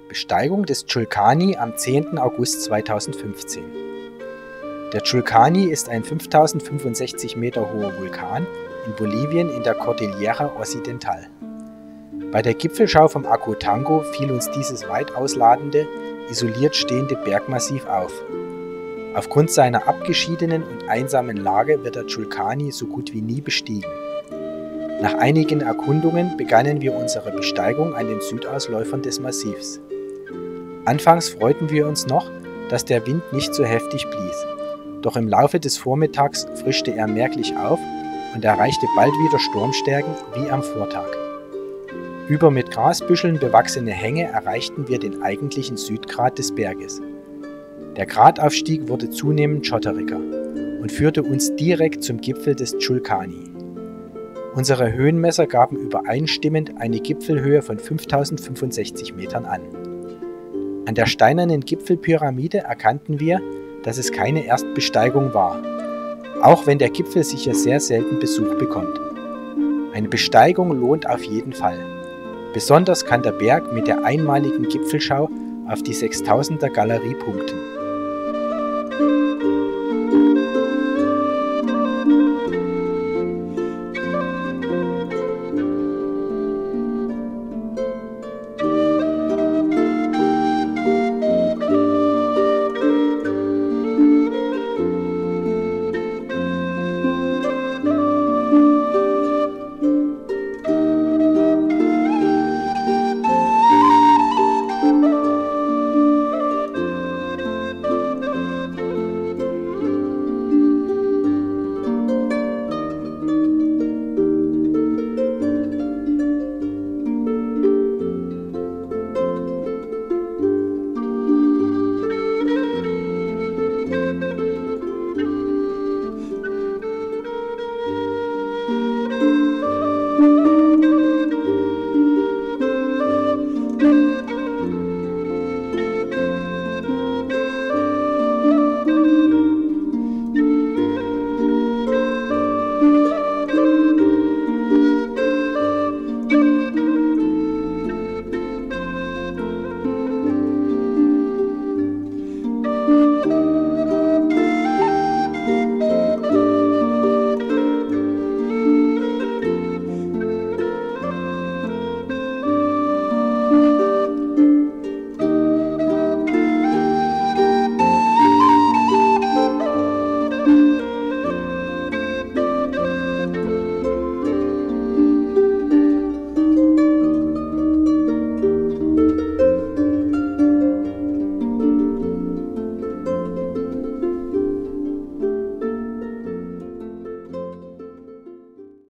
Besteigung des Chulcani am 10. August 2015. Der Chulcani ist ein 5065 Meter hoher Vulkan in Bolivien in der Cordillera Occidental. Bei der Gipfelschau vom Acotango fiel uns dieses weit ausladende, isoliert stehende Bergmassiv auf. Aufgrund seiner abgeschiedenen und einsamen Lage wird der Chulcani so gut wie nie bestiegen. Nach einigen Erkundungen begannen wir unsere Besteigung an den Südausläufern des Massivs. Anfangs freuten wir uns noch, dass der Wind nicht so heftig blies, doch im Laufe des Vormittags frischte er merklich auf und erreichte bald wieder Sturmstärken wie am Vortag. Über mit Grasbüscheln bewachsene Hänge erreichten wir den eigentlichen Südgrat des Berges. Der Grataufstieg wurde zunehmend schotteriger und führte uns direkt zum Gipfel des Chulcani. Unsere Höhenmesser gaben übereinstimmend eine Gipfelhöhe von 5065 Metern an. An der steinernen Gipfelpyramide erkannten wir, dass es keine Erstbesteigung war, auch wenn der Gipfel sicher sehr selten Besuch bekommt. Eine Besteigung lohnt auf jeden Fall. Besonders kann der Berg mit der einmaligen Gipfelschau auf die 6000er Galerie punkten.